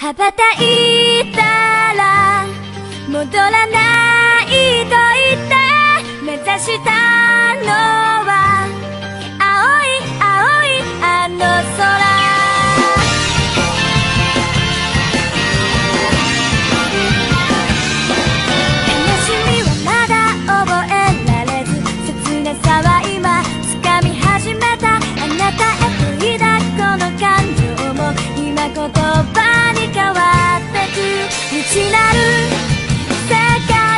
羽ばたいたら戻らないと言って目指したのは青い青いあの空。悲しみはまだ覚えられず、切なさは今掴み始めた。あなたへと抱くこの感情も今言葉に変わってく。未知なる世界